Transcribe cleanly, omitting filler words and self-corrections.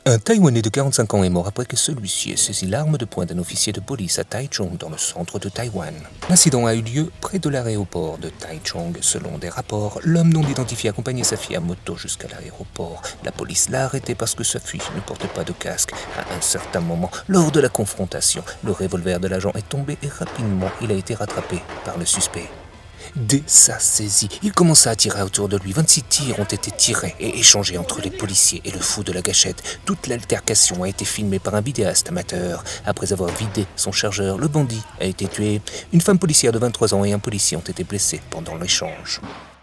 Un Taïwanais de 45 ans est mort après que celui-ci ait saisi l'arme de poing d'un officier de police à Taichung, dans le centre de Taïwan. L'incident a eu lieu près de l'aéroport de Taichung. Selon des rapports, l'homme non identifié accompagnait sa fille à moto jusqu'à l'aéroport. La police l'a arrêté parce que sa fille ne portait pas de casque. À un certain moment, lors de la confrontation, le revolver de l'agent est tombé et rapidement, il a été rattrapé par le suspect. Dès sa saisie, il commença à tirer autour de lui. 26 tirs ont été tirés et échangés entre les policiers et le fou de la gâchette. Toute l'altercation a été filmée par un vidéaste amateur. Après avoir vidé son chargeur, le bandit a été tué. Une femme policière de 23 ans et un policier ont été blessés pendant l'échange.